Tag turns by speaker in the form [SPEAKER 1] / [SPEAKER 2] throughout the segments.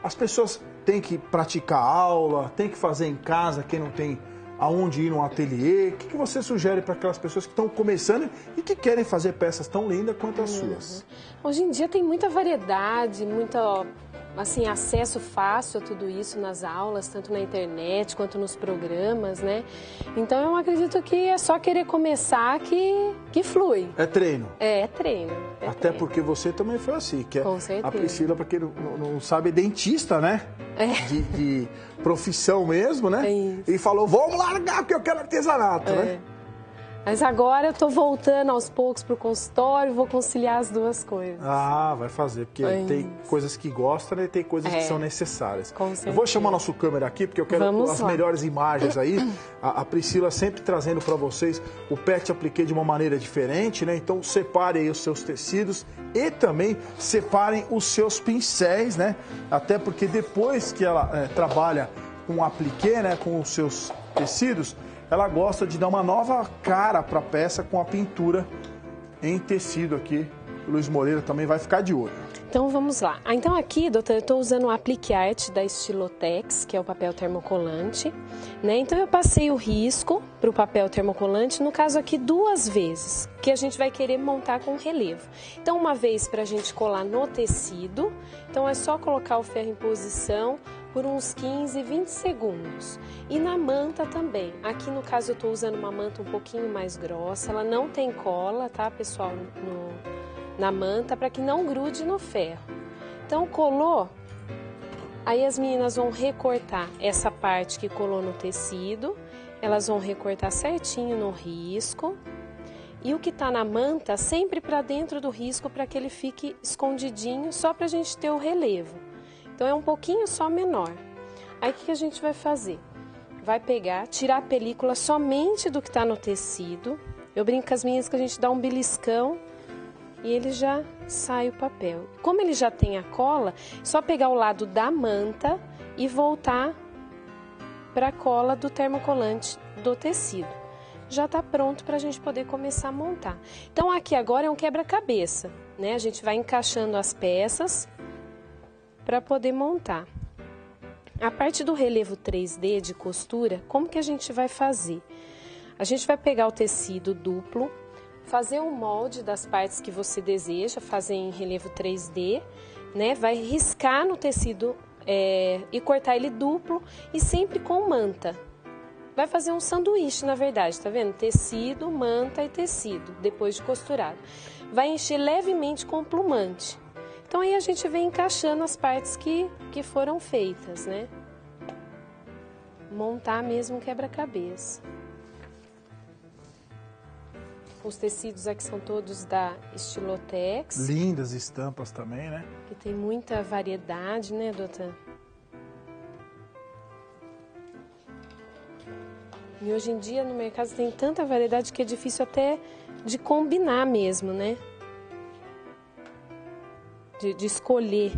[SPEAKER 1] as pessoas têm que praticar aula, têm que fazer em casa, quem não tem aonde ir no ateliê. O que você sugere para aquelas pessoas que estão começando e que querem fazer peças tão lindas quanto as suas?
[SPEAKER 2] Hoje em dia tem muita variedade, muito assim, acesso fácil a tudo isso nas aulas, tanto na internet quanto nos programas, né? Então eu acredito que é só querer começar que flui.
[SPEAKER 1] É treino?
[SPEAKER 2] É treino.
[SPEAKER 1] Até treino. Porque você também foi assim, que
[SPEAKER 2] com certeza.
[SPEAKER 1] A Priscila, para quem não sabe, é dentista, né?
[SPEAKER 2] É.
[SPEAKER 1] De profissão mesmo, né?
[SPEAKER 2] É isso.
[SPEAKER 1] E falou, vamos largar porque eu quero artesanato, né?
[SPEAKER 2] Mas agora eu tô voltando aos poucos pro consultório, vou conciliar as duas coisas.
[SPEAKER 1] Ah, vai fazer, porque tem coisas que gostam, né, e tem coisas que são necessárias.
[SPEAKER 2] Com certeza.
[SPEAKER 1] Eu vou chamar nosso câmera aqui, porque eu quero as melhores imagens aí. A Priscila sempre trazendo para vocês o pet appliqué de uma maneira diferente, né? Então separem aí os seus tecidos e também separem os seus pincéis, né? Até porque depois que ela trabalha com appliqué, né, com os seus tecidos, ela gosta de dar uma nova cara para a peça com a pintura em tecido aqui. O Luiz Moreira também vai ficar de olho.
[SPEAKER 2] Então vamos lá. Então aqui, doutora, eu estou usando o Applique Art da Estilotex, que é o papel termocolante, né? Então eu passei o risco para o papel termocolante, no caso aqui 2 vezes, que a gente vai querer montar com relevo. Então uma vez para a gente colar no tecido, então é só colocar o ferro em posição por uns 15, 20 segundos. E na manta também. Aqui no caso eu estou usando uma manta um pouquinho mais grossa, ela não tem cola, tá, pessoal, na manta, para que não grude no ferro. Então colou, aí as meninas vão recortar essa parte que colou no tecido, elas vão recortar certinho no risco. E o que está na manta, sempre para dentro do risco, para que ele fique escondidinho, só para a gente ter o relevo. Então é um pouquinho só menor. Aí o que a gente vai fazer? Vai pegar, tirar a película somente do que está no tecido. Eu brinco com as meninas que a gente dá um beliscão e ele já sai o papel. Como ele já tem a cola, só pegar o lado da manta e voltar para a cola do termocolante do tecido. Já está pronto para a gente poder começar a montar. Então aqui agora é um quebra-cabeça, né? A gente vai encaixando as peças para poder montar. A parte do relevo 3D de costura, como que a gente vai fazer? A gente vai pegar o tecido duplo, fazer um molde das partes que você deseja, fazer em relevo 3D, né? Vai riscar no tecido e cortar ele duplo e sempre com manta. Vai fazer um sanduíche, na verdade, tá vendo? Tecido, manta e tecido, depois de costurado. Vai encher levemente com plumante. Então aí a gente vem encaixando as partes que foram feitas, né? Montar mesmo um quebra-cabeça. Os tecidos aqui são todos da Estilotex.
[SPEAKER 1] Lindas estampas também, né?
[SPEAKER 2] Que tem muita variedade, né, doutora? E hoje em dia no mercado tem tanta variedade que é difícil até de combinar mesmo, né? De escolher.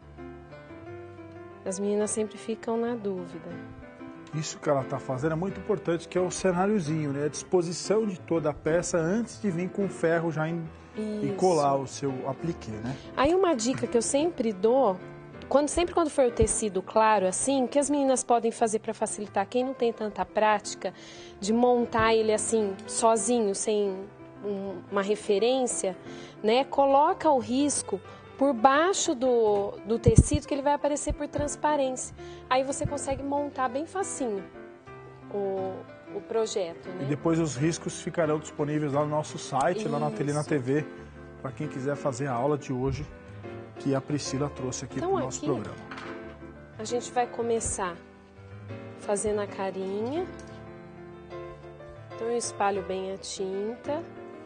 [SPEAKER 2] As meninas sempre ficam na dúvida.
[SPEAKER 1] Isso que ela está fazendo é muito importante, que é o cenáriozinho, né? A disposição de toda a peça antes de vir com o ferro já e colar o seu appliqué, né?
[SPEAKER 2] Aí uma dica que eu sempre dou, sempre quando for o tecido claro assim, que as meninas podem fazer para facilitar, quem não tem tanta prática de montar ele assim, sozinho, sem uma referência, né? Coloca o risco por baixo do tecido, que ele vai aparecer por transparência. Aí você consegue montar bem facinho o projeto, né?
[SPEAKER 1] E depois os riscos ficarão disponíveis lá no nosso site, lá na Ateliê na TV, para quem quiser fazer a aula de hoje que a Priscila trouxe aqui para o nosso programa.
[SPEAKER 2] A gente vai começar fazendo a carinha. Então eu espalho bem a tinta.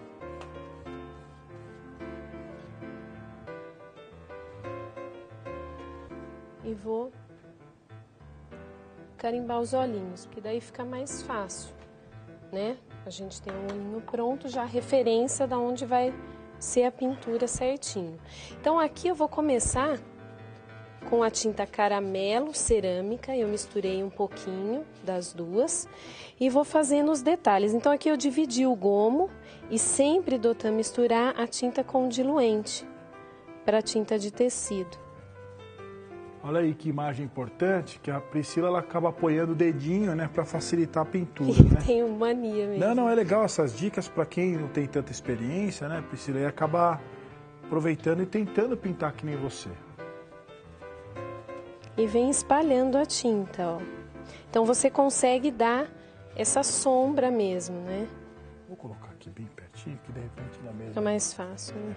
[SPEAKER 2] E vou carimbar os olhinhos, porque daí fica mais fácil, né? A gente tem um olhinho pronto, já a referência de onde vai ser a pintura certinho. Então aqui eu vou começar com a tinta caramelo cerâmica, eu misturei um pouquinho das duas e vou fazendo os detalhes. Então aqui eu dividi o gomo e sempre dou a misturar a tinta com diluente para a tinta de tecido.
[SPEAKER 1] Olha aí que imagem importante, que a Priscila ela acaba apoiando o dedinho, né, para facilitar a pintura, né?
[SPEAKER 2] Tenho mania mesmo.
[SPEAKER 1] Não, é legal essas dicas para quem não tem tanta experiência, né, Priscila? E acaba aproveitando e tentando pintar que nem você.
[SPEAKER 2] E vem espalhando a tinta, ó. Então você consegue dar essa sombra mesmo, né?
[SPEAKER 1] Vou colocar aqui bem pertinho, que de repente na mesa...
[SPEAKER 2] Fica mais fácil, né?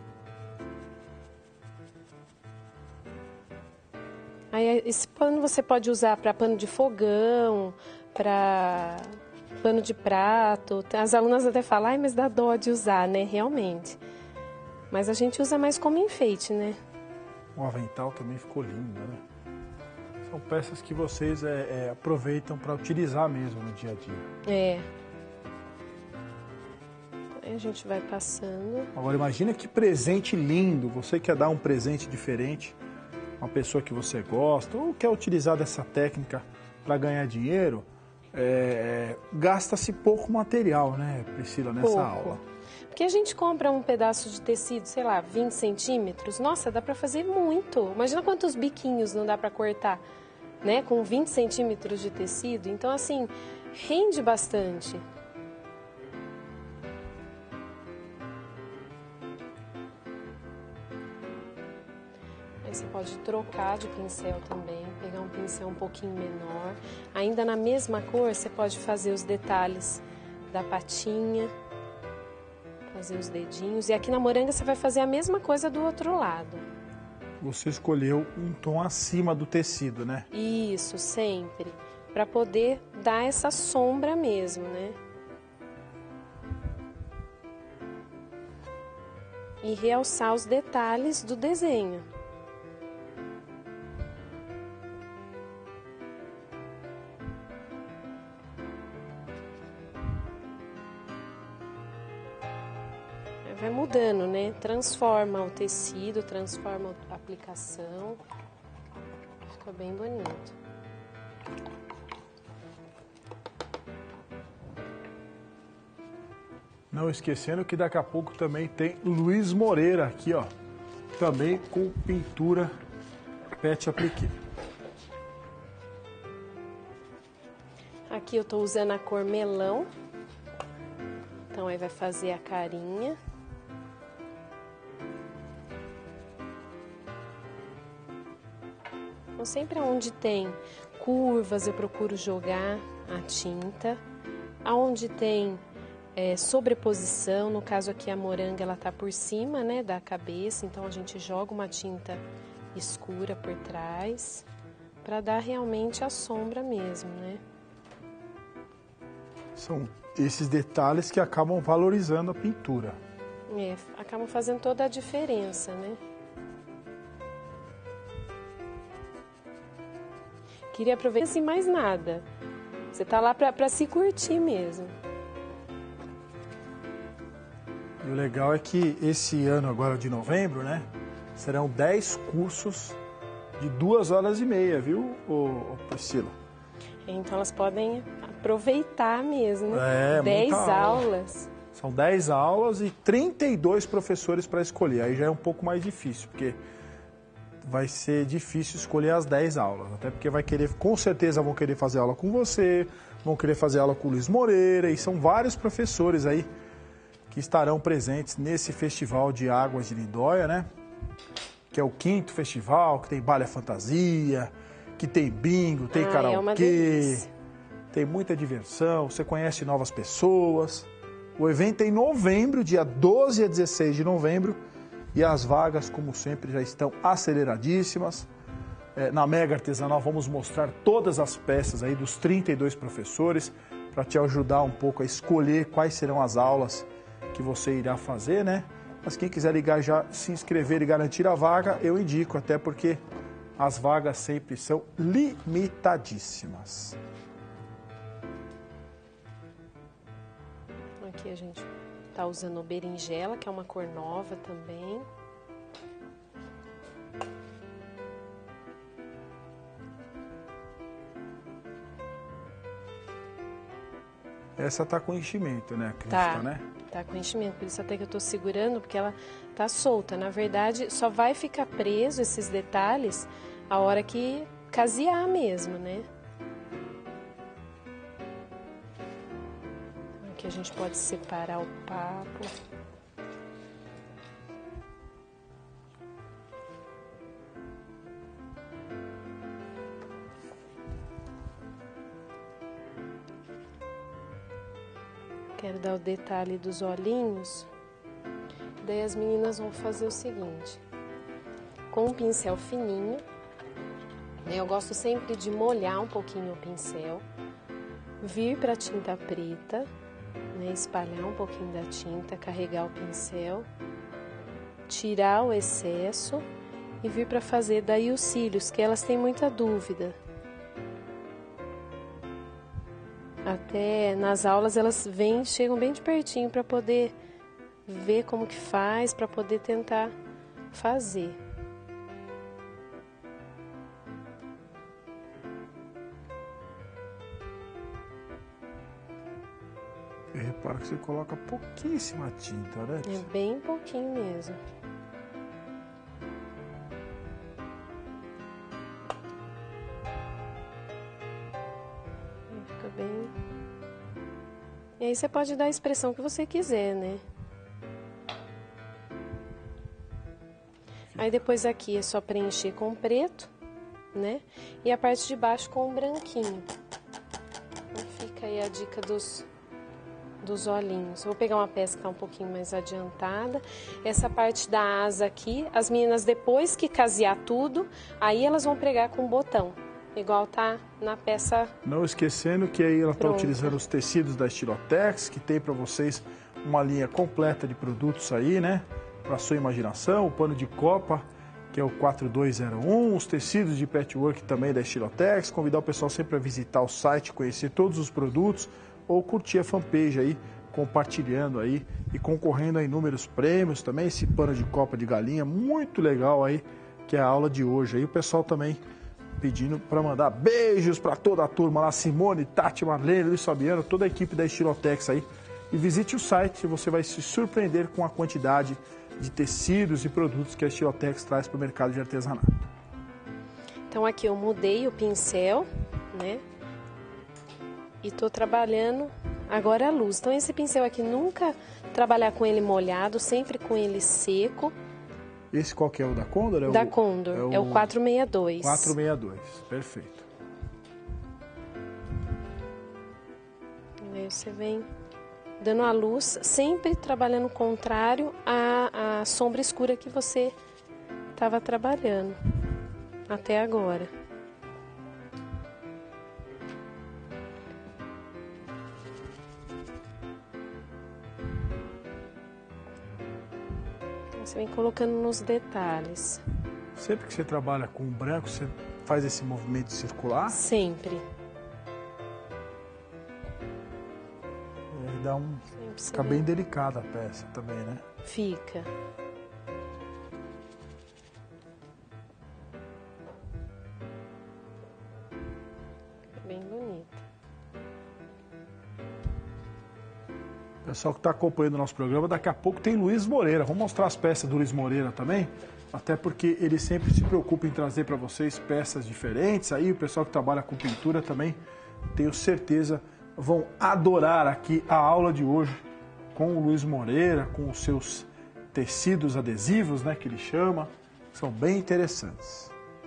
[SPEAKER 2] Aí esse pano você pode usar para pano de fogão, para pano de prato. As alunas até falam, ai, mas dá dó de usar, né? Realmente. Mas a gente usa mais como enfeite, né?
[SPEAKER 1] O avental também ficou lindo, né? São peças que vocês aproveitam para utilizar mesmo no dia a dia.
[SPEAKER 2] É. Aí a gente vai passando.
[SPEAKER 1] Agora imagina que presente lindo. Você quer dar um presente diferente, uma pessoa que você gosta, ou quer utilizar dessa técnica para ganhar dinheiro, gasta-se pouco material, né, Priscila, nessa aula?
[SPEAKER 2] Porque a gente compra um pedaço de tecido, sei lá, 20 centímetros, nossa, dá para fazer muito. Imagina quantos biquinhos não dá para cortar, né, com 20 centímetros de tecido. Então, assim, rende bastante. Aí você pode trocar de pincel também, pegar um pincel um pouquinho menor. Ainda na mesma cor, você pode fazer os detalhes da patinha, fazer os dedinhos. E aqui na moranga você vai fazer a mesma coisa do outro lado.
[SPEAKER 1] Você escolheu um tom acima do tecido, né?
[SPEAKER 2] Isso, sempre. Para poder dar essa sombra mesmo, né? E realçar os detalhes do desenho. Vai mudando, né? Transforma o tecido, transforma a aplicação. Fica bem bonito.
[SPEAKER 1] Não esquecendo que daqui a pouco também tem Luiz Moreira aqui, ó. Também com pintura pet appliqué.
[SPEAKER 2] Aqui eu tô usando a cor melão. Então aí vai fazer a carinha. Então, sempre onde tem curvas, eu procuro jogar a tinta. Aonde tem sobreposição, no caso aqui a moranga, ela tá por cima, né, da cabeça, então a gente joga uma tinta escura por trás, para dar realmente a sombra mesmo, né?
[SPEAKER 1] São esses detalhes que acabam valorizando a pintura.
[SPEAKER 2] Acabam fazendo toda a diferença, né? Queria aproveitar assim mais nada. Você tá lá para se curtir mesmo.
[SPEAKER 1] E o legal é que esse ano agora de novembro, né, serão 10 cursos de 2h30, viu, Priscila?
[SPEAKER 2] Então elas podem aproveitar mesmo. 10 aulas.
[SPEAKER 1] São 10 aulas e 32 professores para escolher. Aí já é um pouco mais difícil, porque vai ser difícil escolher as 10 aulas. Até porque com certeza vão querer fazer aula com você, vão querer fazer aula com o Luiz Moreira, e são vários professores aí que estarão presentes nesse Festival de Águas de Lindóia, né? Que é o 5º festival, que tem baile à fantasia, que tem bingo, tem karaokê, tem muita diversão, você conhece novas pessoas. O evento é em novembro, dia 12 a 16 de novembro, e as vagas, como sempre, já estão aceleradíssimas. Na Mega Artesanal vamos mostrar todas as peças aí dos 32 professores, para te ajudar um pouco a escolher quais serão as aulas que você irá fazer, né? Mas quem quiser ligar já, se inscrever e garantir a vaga, eu indico, até porque as vagas sempre são limitadíssimas.
[SPEAKER 2] Aqui a gente tá usando berinjela, que é uma cor nova também.
[SPEAKER 1] Essa tá com enchimento, né, Crispa, né?
[SPEAKER 2] Tá com enchimento, por isso até que eu tô segurando, porque ela tá solta. Na verdade, só vai ficar preso esses detalhes a hora que casear mesmo, né? Aqui a gente pode separar o papo. Quero dar o detalhe dos olhinhos. Daí as meninas vão fazer o seguinte. Com um pincel fininho, né, eu gosto sempre de molhar um pouquinho o pincel. Vir para a tinta preta, né, espalhar um pouquinho da tinta, carregar o pincel. Tirar o excesso e vir para fazer daí os cílios, que elas têm muita dúvida. Até nas aulas elas chegam bem de pertinho para poder ver como que faz, para poder tentar fazer.
[SPEAKER 1] Repara que você coloca pouquíssima tinta, né?
[SPEAKER 2] É bem pouquinho mesmo. Fica bem... E aí você pode dar a expressão que você quiser, né? Aí depois aqui é só preencher com preto, né? E a parte de baixo com o branquinho. Então fica aí a dica dos olhinhos. Vou pegar uma peça que tá um pouquinho mais adiantada. Essa parte da asa aqui, as meninas depois que casear tudo, aí elas vão pregar com botão. Igual tá na peça.
[SPEAKER 1] Não esquecendo que aí ela está
[SPEAKER 2] pronta.
[SPEAKER 1] utilizando os tecidos da Estilotex, que tem para vocês uma linha completa de produtos aí, né? Para sua imaginação, o pano de copa, que é o 4201, os tecidos de patchwork também da Estilotex. Convidar o pessoal sempre a visitar o site, conhecer todos os produtos ou curtir a fanpage aí, compartilhando aí e concorrendo a inúmeros prêmios também. Esse pano de copa de galinha, muito legal aí, que é a aula de hoje. Aí o pessoal também pedindo para mandar beijos para toda a turma lá, Simone, Tati, Marlene, Luiz Fabiano, toda a equipe da Estilotex aí. E visite o site, você vai se surpreender com a quantidade de tecidos e produtos que a Estilotex traz para o mercado de artesanato.
[SPEAKER 2] Então aqui eu mudei o pincel, né? E tô trabalhando agora a luz. Então esse pincel aqui, nunca trabalhar com ele molhado, sempre com ele seco.
[SPEAKER 1] Esse qual que é o da Condor?
[SPEAKER 2] Da Condor, é o 462.
[SPEAKER 1] 462, perfeito.
[SPEAKER 2] E aí você vem dando a luz, sempre trabalhando contrário à sombra escura que você estava trabalhando até agora. Você vem colocando nos detalhes.
[SPEAKER 1] Sempre que você trabalha com branco, você faz esse movimento circular?
[SPEAKER 2] Sempre.
[SPEAKER 1] Dá fica bem delicada a peça também, né?
[SPEAKER 2] Fica. Fica bem bonita.
[SPEAKER 1] Pessoal que está acompanhando o nosso programa, daqui a pouco tem Luiz Moreira. Vamos mostrar as peças do Luiz Moreira também, até porque ele sempre se preocupa em trazer para vocês peças diferentes. Aí o pessoal que trabalha com pintura também, tenho certeza, vão adorar aqui a aula de hoje com o Luiz Moreira, com os seus tecidos adesivos, né, que ele chama. São bem interessantes.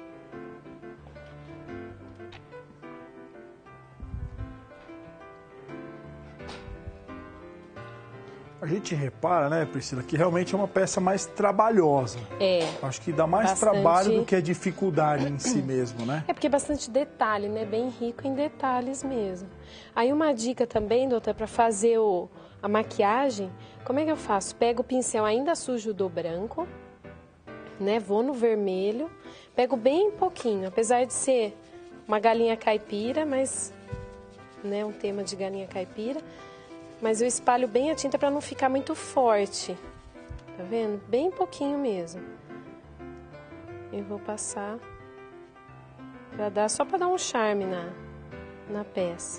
[SPEAKER 1] A gente repara, né, Priscila, que realmente é uma peça mais trabalhosa.
[SPEAKER 2] É.
[SPEAKER 1] Acho que dá mais trabalho do que a dificuldade em si mesmo, né?
[SPEAKER 2] É porque é bastante detalhe, né? Bem rico em detalhes mesmo. Aí uma dica também, doutora, para fazer a maquiagem, como é que eu faço? Pego o pincel ainda sujo do branco, né? Vou no vermelho, pego bem pouquinho, apesar de ser uma galinha caipira, mas, né, um tema de galinha caipira. Mas eu espalho bem a tinta para não ficar muito forte. Tá vendo? Bem pouquinho mesmo. Eu vou passar só para dar um charme na peça.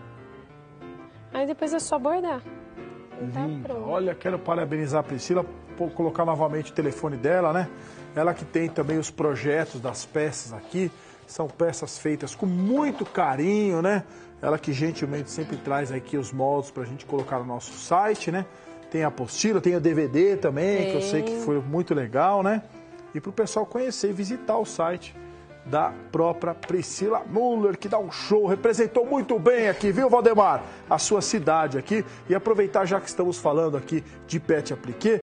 [SPEAKER 2] Aí depois é só bordar. Tá pronto.
[SPEAKER 1] Olha, quero parabenizar a Priscila colocar novamente o telefone dela, né? Ela que tem também os projetos das peças aqui. São peças feitas com muito carinho, né? Ela que gentilmente sempre traz aqui os moldes pra gente colocar no nosso site, né? Tem a apostila, tem o DVD também, que eu sei que foi muito legal, né? E pro pessoal conhecer e visitar o site da própria Priscila Müller, que dá um show, representou muito bem aqui, viu, Valdemar? A sua cidade aqui. E aproveitar, já que estamos falando aqui de Pet Appliqué,